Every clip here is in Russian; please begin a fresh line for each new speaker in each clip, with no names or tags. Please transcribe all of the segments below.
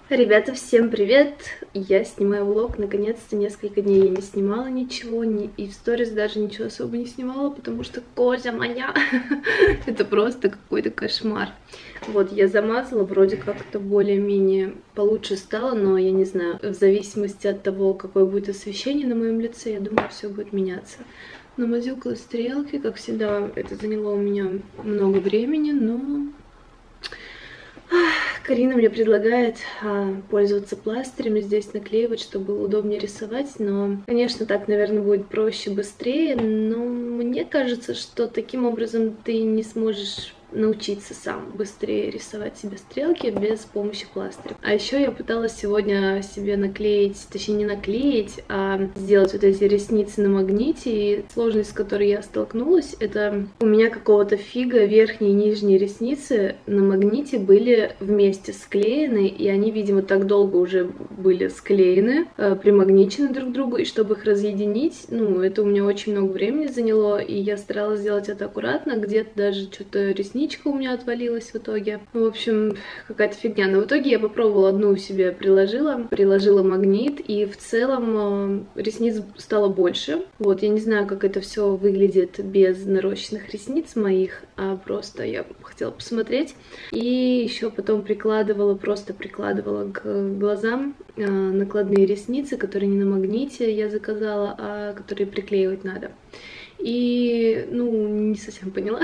Ребята, всем привет! Я снимаю влог, наконец-то несколько дней я не снимала ничего, и в сторис даже ничего особо не снимала, потому что кожа моя, это просто какой-то кошмар. Вот, я замазала, вроде как-то более-менее получше стало, но я не знаю, в зависимости от того, какое будет освещение на моем лице, я думаю, все будет меняться. Намазюкала стрелки, как всегда, это заняло у меня много времени, но... Карина мне предлагает пользоваться пластырем, здесь наклеивать, чтобы было удобнее рисовать, но, конечно, так, наверное, будет проще, быстрее, но мне кажется, что таким образом ты не сможешь научиться сам быстрее рисовать себе стрелки без помощи пластыря. А еще я пыталась сегодня себе наклеить, точнее не наклеить, а сделать вот эти ресницы на магните, и сложность, с которой я столкнулась, это у меня какого-то фига верхние и нижние ресницы на магните были вместе склеены, и они, видимо, так долго уже были склеены, примагничены друг к другу, и чтобы их разъединить, ну, это у меня очень много времени заняло, и я старалась сделать это аккуратно, где-то даже что-то ресничка у меня отвалилась в итоге. В общем, какая-то фигня. Но в итоге я попробовала одну себе приложила магнит, и в целом ресниц стало больше. Вот, я не знаю, как это все выглядит без нарощенных ресниц моих, а просто я хотела посмотреть. И еще потом просто прикладывала к глазам накладные ресницы, которые не на магните я заказала, а которые приклеивать надо. И, ну, не совсем поняла,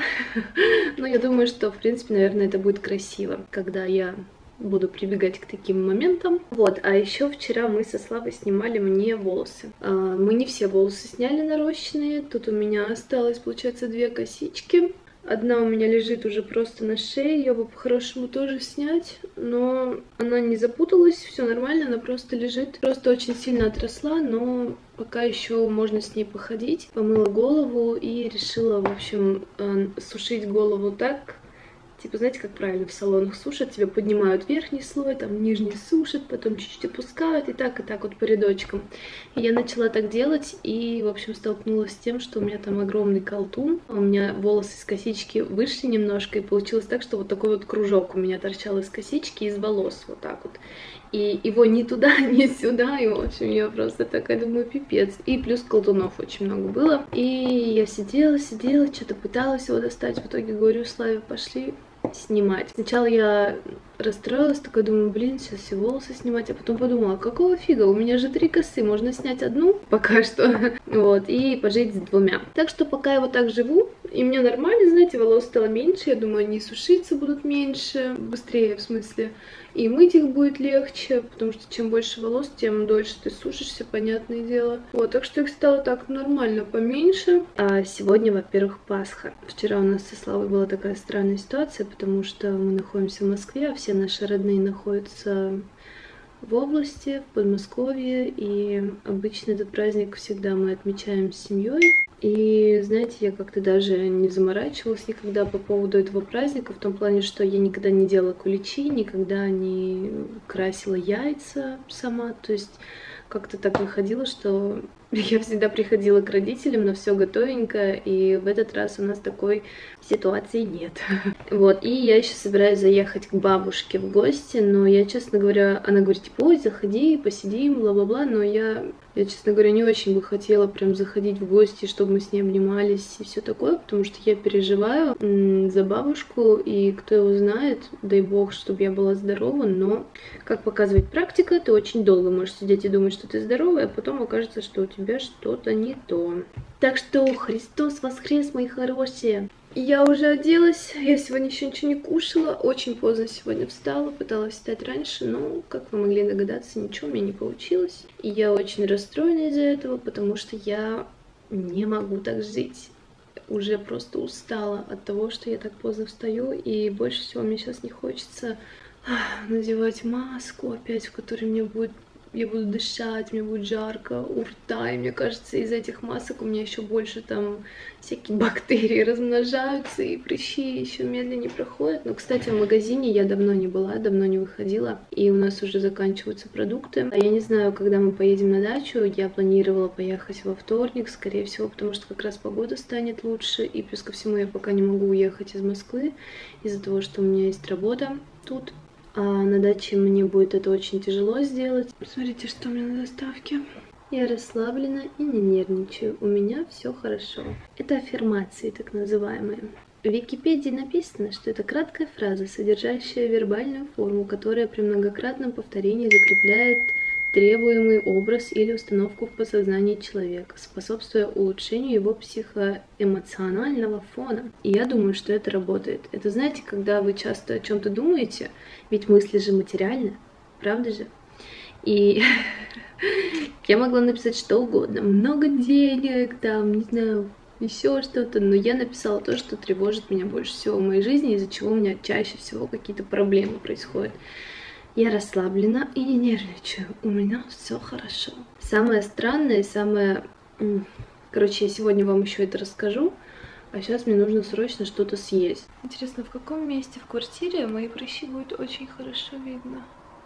но я думаю, что, в принципе, наверное, это будет красиво, когда я буду прибегать к таким моментам. Вот, а еще вчера мы со Славой снимали мне волосы. Мы не все волосы сняли нарощенные, тут у меня осталось, получается, 2 косички. Одна у меня лежит уже просто на шее, ее бы по-хорошему тоже снять, но она не запуталась, все нормально, она просто лежит. Просто очень сильно отросла, но пока еще можно с ней походить. Помыла голову и решила, в общем, сушить голову так. Типа, знаете, как правильно в салонах сушат, тебе поднимают верхний слой, там нижний сушат, потом чуть-чуть опускают, и так вот по рядочкам. И я начала так делать, и, в общем, столкнулась с тем, что у меня там огромный колтун, у меня волосы из косички вышли немножко, и получилось так, что вот такой вот кружок у меня торчал из косички, из волос, вот так вот. И его ни туда, ни сюда, и, в общем, я просто такая думаю, пипец. И плюс колтунов очень много было. И я сидела, что-то пыталась его достать, в итоге говорю Славе, пошли снимать. Сначала я расстроилась, такая думаю, блин, сейчас все волосы снимать, а потом подумала, какого фига, у меня же 3 косы, можно снять одну пока что, вот, и пожить с 2. Так что пока я вот так живу, и мне нормально, знаете, волос стало меньше, я думаю, они сушиться будут меньше, быстрее, в смысле, и мыть их будет легче, потому что чем больше волос, тем дольше ты сушишься, понятное дело. Вот, так что их стало так нормально поменьше. А сегодня, во-первых, Пасха. Вчера у нас со Славой была такая странная ситуация, потому что мы находимся в Москве, а все наши родные находятся в области, в Подмосковье, и обычно этот праздник всегда мы отмечаем с семьей. И, знаете, я как-то даже не заморачивалась никогда по поводу этого праздника, в том плане, что я никогда не делала куличи, никогда не красила яйца сама, то есть как-то так выходило, что я всегда приходила к родителям на все готовенькое, и в этот раз у нас такой ситуации нет. Вот, и я еще собираюсь заехать к бабушке в гости, но я, честно говоря, она говорит, типа, ой, заходи, посидим, бла-бла-бла, но я, честно говоря, не очень бы хотела прям заходить в гости, чтобы мы с ней обнимались и все такое, потому что я переживаю за бабушку, и кто его знает, дай бог, чтобы я была здорова, но, как показывает практика, ты очень долго можешь сидеть и думать, что ты здоровая, а потом окажется, что у тебя что-то не то. Так что Христос воскрес, мои хорошие! Я уже оделась, я сегодня еще ничего не кушала, очень поздно сегодня встала, пыталась встать раньше, но, как вы могли догадаться, ничего у меня не получилось. И я очень расстроена из-за этого, потому что я не могу так жить. Уже просто устала от того, что я так поздно встаю, и больше всего мне сейчас не хочется надевать маску опять, в которой я буду дышать, мне будет жарко у рта, и мне кажется, из этих масок у меня еще больше там всякие бактерии размножаются, и прыщи еще медленнее проходят. Но, кстати, в магазине я давно не была, давно не выходила, и у нас уже заканчиваются продукты. А я не знаю, когда мы поедем на дачу, я планировала поехать во вторник, скорее всего, потому что как раз погода станет лучше, и плюс ко всему я пока не могу уехать из Москвы из-за того, что у меня есть работа тут. а на даче мне будет это очень тяжело сделать. Смотрите, что у меня на доставке. Я расслаблена и не нервничаю. У меня все хорошо. Это аффирмации, так называемые. В Википедии написано, что это краткая фраза, содержащая вербальную форму, которая при многократном повторении закрепляет требуемый образ или установку в подсознании человека, способствуя улучшению его психоэмоционального фона. И я думаю, что это работает. Это, знаете, когда вы часто о чем-то думаете, ведь мысли же материальны, правда же? И я могла написать что угодно, много денег, там, не знаю, еще что-то, но я написала то, что тревожит меня больше всего в моей жизни, из-за чего у меня чаще всего какие-то проблемы происходят. Я расслаблена и не нервничаю, у меня все хорошо. Самое странное, Короче, я сегодня вам еще это расскажу, а сейчас мне нужно срочно что-то съесть. Интересно, в каком месте в квартире мои прыщи будет очень хорошо видно?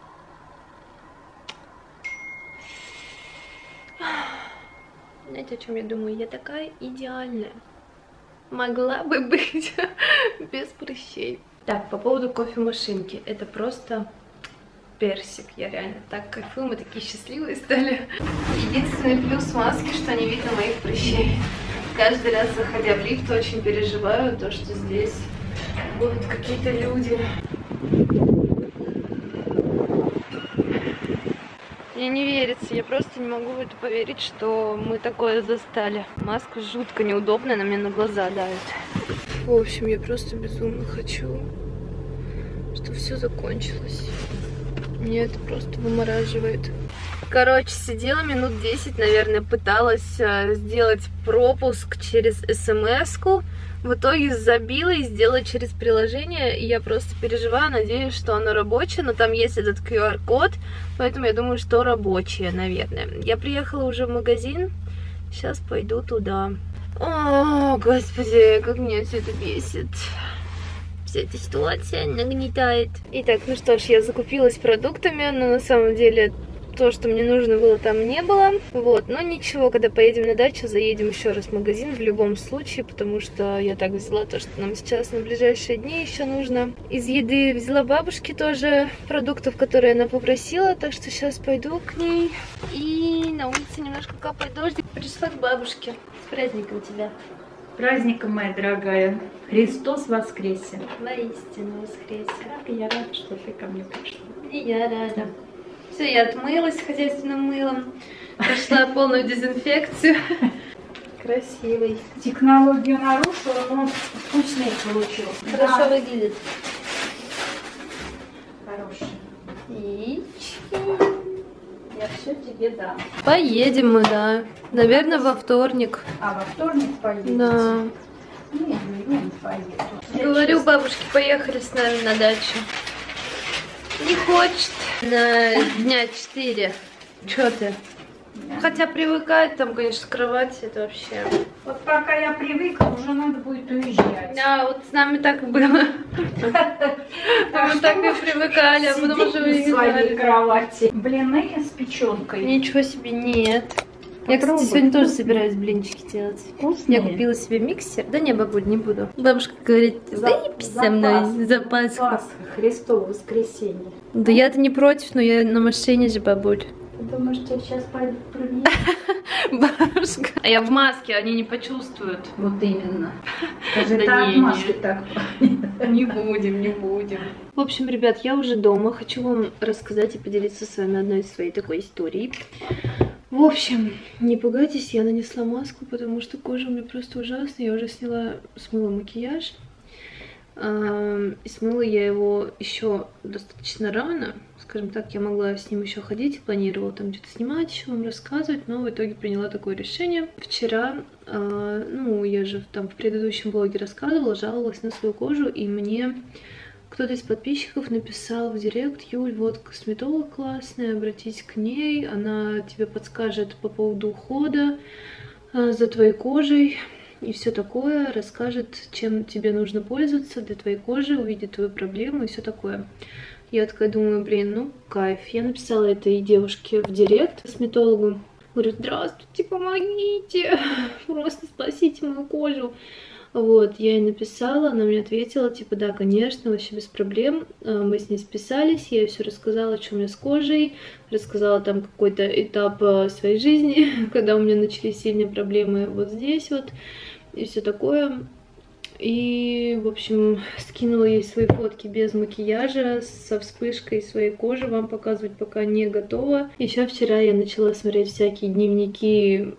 Знаете, о чем я думаю? Я такая идеальная. Могла бы быть без прыщей. Так, по поводу кофемашинки. Это просто персик. Я реально так кайфую, мы такие счастливые стали. Единственный плюс маски, что не видно моих прыщей. Каждый раз, заходя в лифт, очень переживаю то, что здесь будут какие-то люди. Мне не верится, я просто не могу в это поверить, что мы такое застали. Маска жутко неудобная, она мне на глаза давит. В общем, я просто безумно хочу, чтобы все закончилось. Мне это просто вымораживает. Короче, сидела минут 10, наверное, пыталась сделать пропуск через смс-ку. В итоге забила и сделала через приложение. И я просто переживаю, надеюсь, что оно рабочее. Но там есть этот QR-код, поэтому я думаю, что рабочее, наверное. Я приехала уже в магазин. Сейчас пойду туда. О, господи, как меня все это бесит. Вся эта ситуация нагнетает. Итак, ну что ж, я закупилась продуктами, но на самом деле то, что мне нужно было, там не было. Вот, но ничего, когда поедем на дачу, заедем еще раз в магазин в любом случае, потому что я так взяла то, что нам сейчас на ближайшие дни еще нужно. Из еды взяла бабушке тоже продуктов, которые она попросила, так что сейчас пойду к ней. И на улице немножко капает дождик. Пришла к бабушке. С праздником тебя.
Праздником, моя дорогая. Христос воскресе.
Воистину воскресе.
Как я рада, что ты ко мне пришла.
И я рада. Все, я отмылась хозяйственным мылом. Прошла полную дезинфекцию. Красивый.
Технологию нарушила, но вкусный получился.
Хорошо выглядит.
Хороший.
Яички.
Я все тебе дам.
Поедем мы, да. Наверное, во вторник.
А во вторник поедете?
Да.
Не поеду.
Говорю бабушке, поехали с нами на дачу. Не хочет. На дня 4. Чё ты?
Да.
Хотя привыкать там, конечно, к кровати, это вообще...
Вот пока я привыкла, уже надо будет уезжать.
Да, вот с нами так и было. Мы так и привыкали, а потом уже
в своей
уезжали.
кровати. Блины с печенкой.
Ничего себе, нет. Я, кстати, сегодня тоже собираюсь блинчики делать.
Вкусные.
Я купила себе миксер. Да не, бабуль, не буду. Бабушка говорит, выпей со мной за Пасху.
Пасха, Христово воскресенье.
Да я-то не против, но я на машине же, бабуль.
Ты думаешь, тебя сейчас пойдут проверить?
Бабушка. А я в маске, они не почувствуют.
Вот именно. Скажи,
Да
так
не,
маски так.
Не будем, не будем. В общем, ребят, я уже дома. Хочу вам рассказать и поделиться с вами одной своей такой историей. В общем, не пугайтесь, я нанесла маску, потому что кожа у меня просто ужасная. Я уже смыла макияж. И смыла я его еще достаточно рано. Скажем так, я могла с ним еще ходить и планировала там где-то снимать, еще вам рассказывать, но в итоге приняла такое решение. Вчера, ну, я же там в предыдущем блоге рассказывала, жаловалась на свою кожу, и мне кто-то из подписчиков написал в директ: Юль, вот косметолог классная, обратись к ней, она тебе подскажет по поводу ухода за твоей кожей и все такое, расскажет, чем тебе нужно пользоваться для твоей кожи, увидит твою проблему и все такое. Я такая думаю, блин, ну кайф. Я написала этой девушке в директ, косметологу. Говорю, здравствуйте, помогите, просто спасите мою кожу. Вот, я ей написала, она мне ответила, типа, да, конечно, вообще без проблем. Мы с ней списались, я ей все рассказала, что у меня с кожей, рассказала там какой-то этап своей жизни, когда у меня начались сильные проблемы вот здесь вот, и все такое. И, в общем, скинула ей свои фотки без макияжа, со вспышкой своей кожи, вам показывать пока не готова. Еще вчера я начала смотреть всякие дневники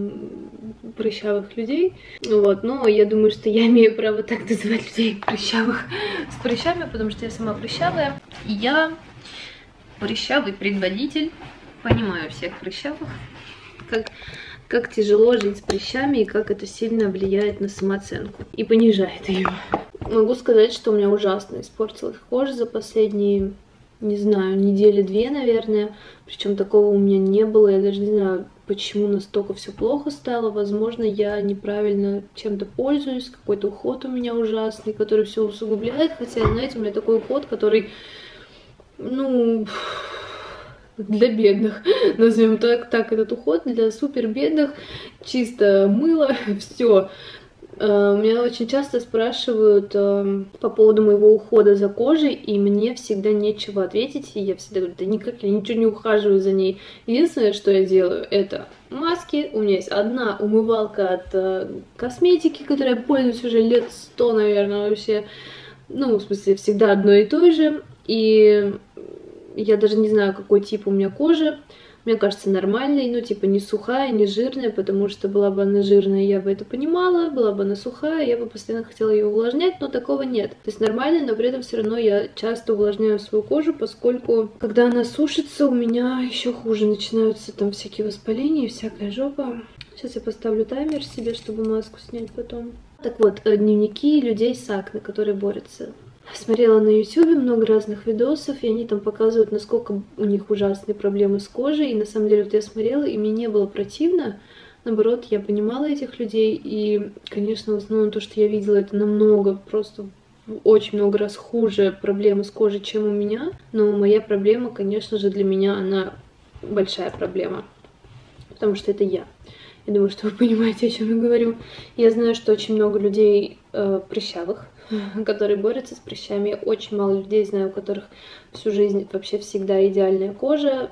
прыщавых людей. Вот, но я думаю, что я имею право так называть людей прыщавых с прыщами, потому что я сама прыщавая. И я прыщавый предводитель, понимаю всех прыщавых, как тяжело жить с прыщами и как это сильно влияет на самооценку и понижает ее. Могу сказать, что у меня ужасно испортилась кожа за последние, не знаю, недели-две, наверное. Причем такого у меня не было. Я даже не знаю, почему настолько все плохо стало. Возможно, я неправильно чем-то пользуюсь, какой-то уход у меня ужасный, который все усугубляет. Хотя, знаете, у меня такой уход, который, ну, для бедных, назовем так этот уход, для супер бедных, чисто мыло, все. Меня очень часто спрашивают по поводу моего ухода за кожей, и мне всегда нечего ответить, и я всегда говорю, да никак, я ничего не ухаживаю за ней. Единственное, что я делаю, это маски. У меня есть одна умывалка от косметики, которой я пользуюсь уже лет 100, наверное, вообще. Ну, в смысле, всегда одно и то же. И я даже не знаю, какой тип у меня кожи. Мне кажется, нормальной, ну, типа, не сухая, не жирная, потому что была бы она жирная, я бы это понимала, была бы она сухая, я бы постоянно хотела ее увлажнять, но такого нет. То есть нормальная, но при этом все равно я часто увлажняю свою кожу, поскольку, когда она сушится, у меня еще хуже начинаются там всякие воспаления и всякая жопа. Сейчас я поставлю таймер себе, чтобы маску снять потом. Так вот, дневники людей с акне, которые борются. Смотрела на YouTube много разных видосов, и они там показывают, насколько у них ужасные проблемы с кожей. И на самом деле вот я смотрела, и мне не было противно. Наоборот, я понимала этих людей. И, конечно, в основном то, что я видела, это намного, просто очень много раз хуже проблемы с кожей, чем у меня. Но моя проблема, конечно же, для меня она большая проблема. Потому что это я. Я думаю, что вы понимаете, о чем я говорю. Я знаю, что очень много людей прыщавых, которые борются с прыщами. Я очень мало людей знаю, у которых всю жизнь вообще всегда идеальная кожа.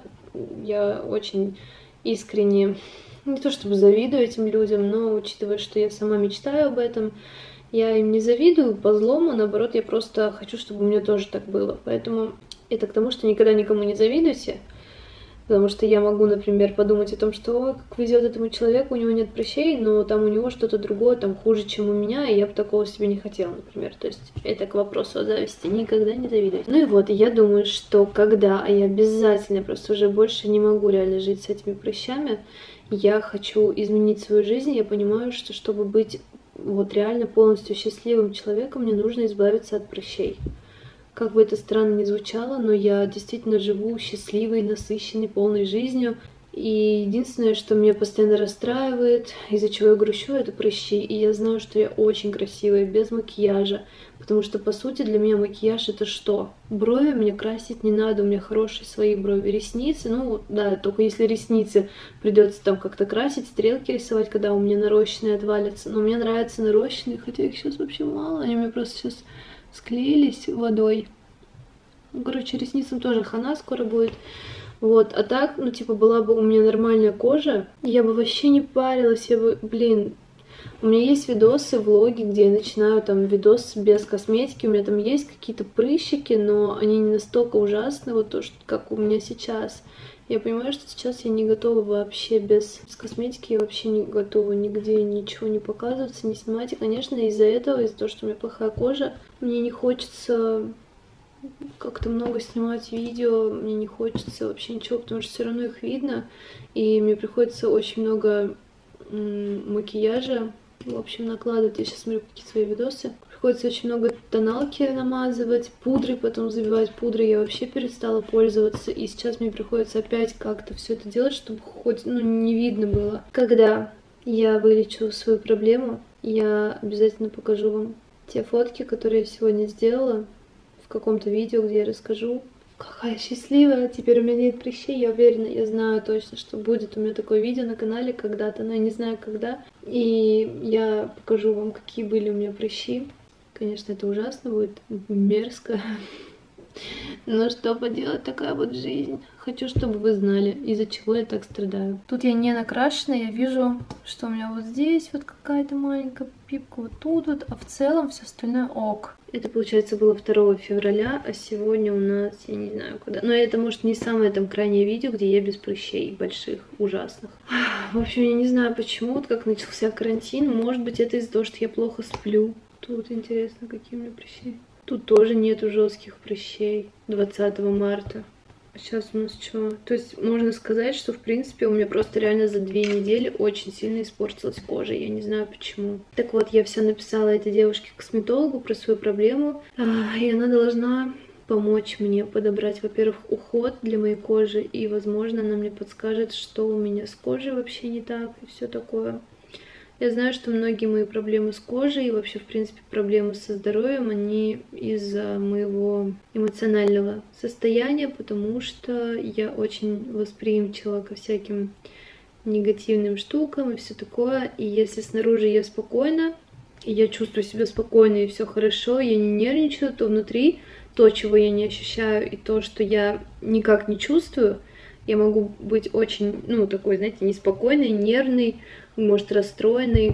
Я очень искренне, не то чтобы завидую этим людям, но учитывая, что я сама мечтаю об этом, я им не завидую по злому, наоборот, я просто хочу, чтобы у меня тоже так было. Поэтому это к тому, что никогда никому не завидуйте. Потому что я могу, например, подумать о том, что ой, как везет этому человеку, у него нет прыщей, но там у него что-то другое, там хуже, чем у меня, и я бы такого себе не хотела, например. То есть это к вопросу о зависти. Никогда не завидуйте. Ну и вот, я думаю, что когда я обязательно просто уже больше не могу реально жить с этими прыщами, я хочу изменить свою жизнь, я понимаю, что чтобы быть вот реально полностью счастливым человеком, мне нужно избавиться от прыщей. Как бы это странно ни звучало, но я действительно живу счастливой, насыщенной, полной жизнью. И единственное, что меня постоянно расстраивает, из-за чего я грущу, это прыщи. И я знаю, что я очень красивая, без макияжа. Потому что, по сути, для меня макияж это что? Брови мне красить не надо, у меня хорошие свои брови. Ресницы, ну да, только если ресницы придется там как-то красить, стрелки рисовать, когда у меня нарощенные отвалятся. Но мне нравятся нарощенные, хотя их сейчас вообще мало, они у меня просто сейчас склеились водой. Ну, короче, ресницам тоже хана скоро будет. Вот, а так, ну, типа, была бы у меня нормальная кожа, я бы вообще не парилась, я бы, блин, у меня есть видосы, влоги, где я начинаю там видос без косметики, у меня там есть какие-то прыщики, но они не настолько ужасны, вот то, что, как у меня сейчас. Я понимаю, что сейчас я не готова вообще без косметики, я вообще не готова нигде ничего не показываться, не снимать. И, конечно, из-за этого, из-за того, что у меня плохая кожа, мне не хочется как-то много снимать видео, мне не хочется вообще ничего, потому что все равно их видно, и мне приходится очень много макияжа, в общем, накладывать. Я сейчас смотрю какие-то свои видосы. Приходится очень много тоналки намазывать, пудры потом забивать. Пудрой я вообще перестала пользоваться, и сейчас мне приходится опять как-то все это делать, чтобы хоть, ну, не видно было. Когда я вылечу свою проблему, я обязательно покажу вам те фотки, которые я сегодня сделала в каком-то видео, где я расскажу, Какая счастливая, теперь у меня нет прыщей, я уверена, я знаю точно, что будет у меня такое видео на канале когда-то, но я не знаю когда. И я покажу вам, какие были у меня прыщи. Конечно, это ужасно будет, мерзко. Но что поделать, такая вот жизнь. Хочу, чтобы вы знали, из-за чего я так страдаю. Тут я не накрашена, я вижу, что у меня вот здесь вот какая-то маленькая пипка, вот тут вот, а в целом все остальное ок. Это, получается, было 2 февраля, а сегодня у нас, я не знаю когда. Но это, может, не самое там крайнее видео, где я без прыщей больших, ужасных. В общем, я не знаю почему, вот как начался карантин. Может быть, это из-за того, что я плохо сплю. Тут интересно, какие у меня прыщи. Тут тоже нету жестких прыщей 20 марта. А сейчас у нас что? То есть можно сказать, что в принципе у меня просто реально за 2 недели очень сильно испортилась кожа. Я не знаю почему. Так вот, я все написала этой девушке-косметологу про свою проблему. И она должна помочь мне подобрать, во-первых, уход для моей кожи. И, возможно, она мне подскажет, что у меня с кожей вообще не так и все такое. Я знаю, что многие мои проблемы с кожей и вообще, в принципе, проблемы со здоровьем, они из-за моего эмоционального состояния, потому что я очень восприимчива ко всяким негативным штукам и все такое. И если снаружи я спокойна, и я чувствую себя спокойно, и все хорошо, я не нервничаю, то внутри то, чего я не ощущаю, и то, что я никак не чувствую, я могу быть очень, такой, знаете, неспокойной, нервной, может, расстроенной.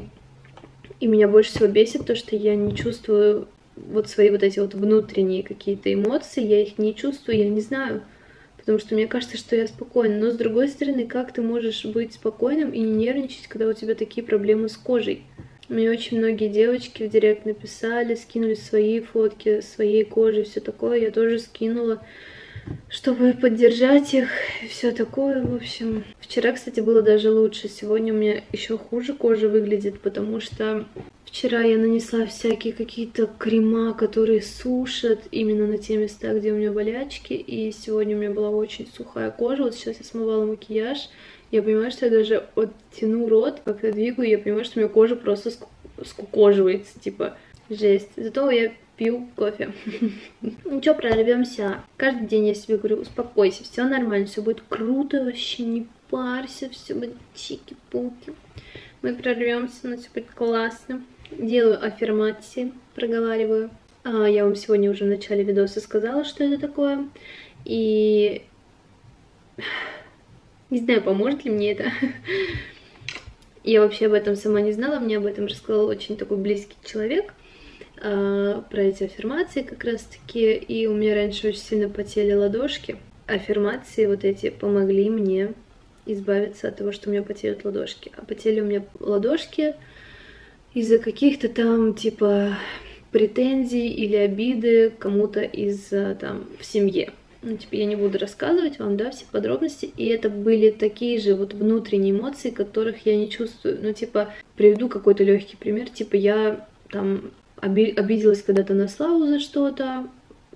И меня больше всего бесит то, что я не чувствую вот свои вот эти вот внутренние какие-то эмоции, я их не чувствую, я не знаю. Потому что мне кажется, что я спокойна. Но с другой стороны, как ты можешь быть спокойным и не нервничать, когда у тебя такие проблемы с кожей? Мне очень многие девочки в директ написали, скинули свои фотки своей кожи, все такое. Я тоже скинула, чтобы поддержать их, и все такое, в общем. Вчера, кстати, было даже лучше. Сегодня у меня еще хуже кожа выглядит, потому что вчера я нанесла всякие какие-то крема, которые сушат именно на те места, где у меня болячки. И сегодня у меня была очень сухая кожа. Вот сейчас я смывала макияж. Я понимаю, что я даже оттяну рот, как-то двигаю, я понимаю, что у меня кожа просто скукоживается, типа, жесть. Зато я пью кофе. Ничего, прорвемся. Каждый день я себе говорю, успокойся, все нормально, все будет круто, вообще не парься, все будет чики-пуки. Мы прорвемся, но все будет классно. Делаю аффирмации, проговариваю. Я вам сегодня уже в начале видоса сказала, что это такое. И не знаю, поможет ли мне это. Я вообще об этом сама не знала, мне об этом рассказал очень такой близкий человек. Про эти аффирмации как раз таки, и у меня раньше очень сильно потели ладошки. Аффирмации вот эти помогли мне избавиться от того, что у меня потеют ладошки. А потели у меня ладошки из-за каких-то там типа претензий или обиды кому-то из там в семье. Типа я не буду рассказывать вам, да, все подробности. И это были такие же вот внутренние эмоции, которых я не чувствую. Типа, приведу какой-то легкий пример. Типа я там обиделась когда-то на Славу за что-то,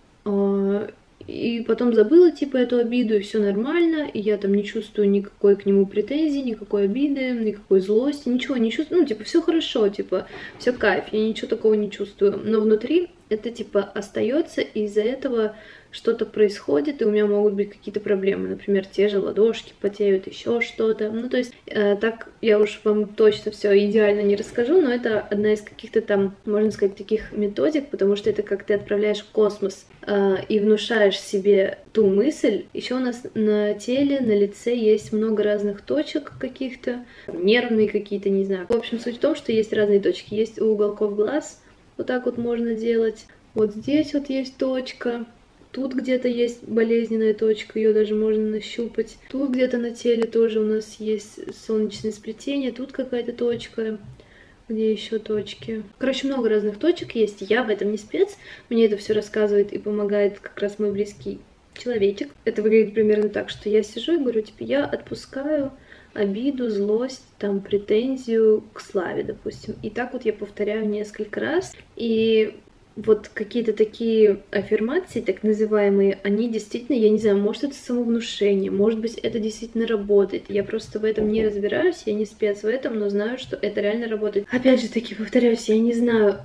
и потом забыла, типа, эту обиду, и все нормально, и я там не чувствую никакой к нему претензии, никакой обиды, никакой злости, ничего не чувствую, типа, все хорошо, типа, все кайф, я ничего такого не чувствую, но внутри это, типа, остается, и из-за этого что-то происходит, и у меня могут быть какие-то проблемы, например, те же ладошки потеют, еще что-то. То есть, так я уж вам точно все идеально не расскажу, но это одна из каких-то там, можно сказать, таких методик, потому что это как ты отправляешь в космос и внушаешь себе ту мысль. Еще у нас на теле, на лице есть много разных точек каких-то, нервные какие-то, не знаю. В общем, суть в том, что есть разные точки. Есть у уголков глаз, вот так вот можно делать. Вот здесь вот есть точка. Тут где-то есть болезненная точка, ее даже можно нащупать. Тут где-то на теле тоже у нас есть солнечное сплетение. Тут какая-то точка. Где еще точки? Короче, много разных точек есть. Я в этом не спец. Мне это все рассказывает и помогает как раз мой близкий человечек. Это выглядит примерно так, что я сижу и говорю, типа, я отпускаю обиду, злость, там, претензию к Славе, допустим. И так вот я повторяю несколько раз. И вот какие-то такие аффирмации, так называемые, они действительно, я не знаю, может это самовнушение, может быть это действительно работает. Я просто в этом не разбираюсь, я не спец в этом, но знаю, что это реально работает. Опять же таки повторяюсь, я не знаю,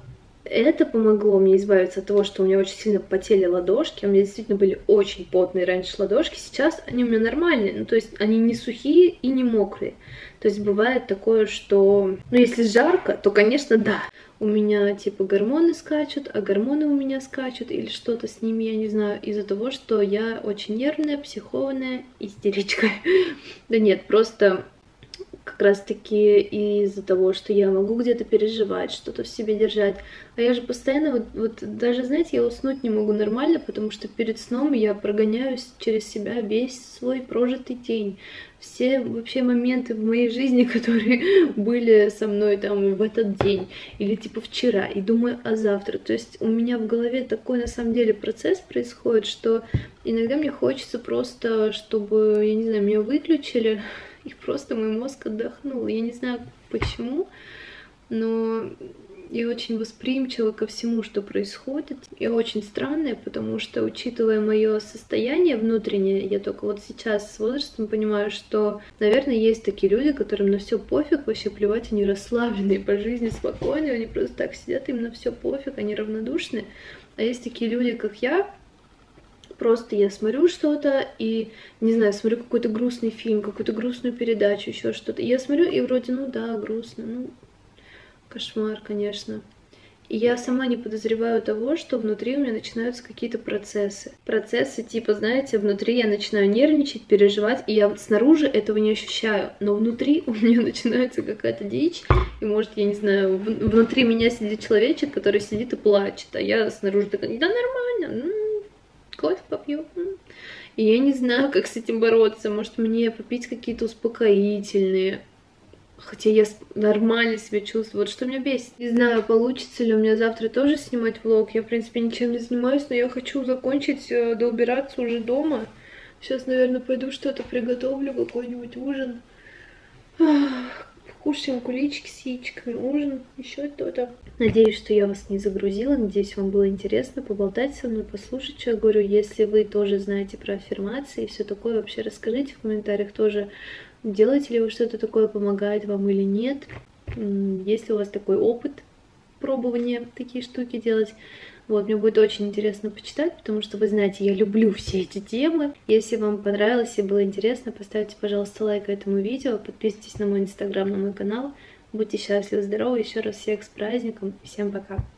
Это помогло мне избавиться от того, что у меня очень сильно потели ладошки. У меня действительно были очень потные раньше ладошки. Сейчас они у меня нормальные. Ну, то есть они не сухие и не мокрые. То есть бывает такое, что... Ну, если жарко, то, конечно, да. У меня, типа, гормоны скачут, а гормоны у меня скачут или что-то с ними, я не знаю, из-за того, что я очень нервная, психованная, истеричка. Да нет, просто... Как раз таки из-за того, что я могу где-то переживать, что-то в себе держать. А я же постоянно, вот даже, знаете, я уснуть не могу нормально, потому что перед сном я прогоняюсь через себя весь свой прожитый день. Все вообще моменты в моей жизни, которые были со мной там в этот день или типа вчера, и думаю о завтра. То есть у меня в голове такой на самом деле процесс происходит, что иногда мне хочется просто, чтобы, я не знаю, меня выключили, и просто мой мозг отдохнул. Я не знаю почему, но я очень восприимчива ко всему, что происходит. Я очень странная, потому что, учитывая мое состояние внутреннее, я только вот сейчас с возрастом понимаю, что, наверное, есть такие люди, которым на все пофиг, вообще плевать, они расслабленные по жизни, спокойные, они просто так сидят, им на все пофиг, они равнодушны. А есть такие люди, как я. Просто я смотрю что-то и, не знаю, смотрю какой-то грустный фильм, какую-то грустную передачу, еще что-то. И я смотрю, и вроде, ну да, грустно, ну, кошмар, конечно. И я сама не подозреваю того, что внутри у меня начинаются какие-то процессы. Процессы типа, знаете, внутри я начинаю нервничать, переживать, и я вот снаружи этого не ощущаю. Но внутри у меня начинается какая-то дичь, и может, я не знаю, внутри меня сидит человечек, который сидит и плачет, а я снаружи такая, да нормально, кофе попью. И я не знаю, как с этим бороться. Может, мне попить какие-то успокоительные. Хотя я нормально себя чувствую. Вот что меня бесит. Не знаю, получится ли у меня завтра тоже снимать влог. Я, в принципе, ничем не занимаюсь, но я хочу закончить, доубираться уже дома. Сейчас, наверное, пойду что-то приготовлю, какой-нибудь ужин. Кушаем кулички с яичками, ужин, еще что-то. Надеюсь, что я вас не загрузила, надеюсь, вам было интересно поболтать со мной, послушать, что я говорю. Если вы тоже знаете про аффирмации и все такое, вообще расскажите в комментариях тоже, делаете ли вы что-то такое, помогает вам или нет. Есть ли у вас такой опыт пробования такие штуки делать. Вот, мне будет очень интересно почитать, потому что, вы знаете, я люблю все эти темы. Если вам понравилось и было интересно, поставьте, пожалуйста, лайк этому видео, подписывайтесь на мой инстаграм, на мой канал. Будьте счастливы, здоровы, еще раз всех с праздником, и всем пока!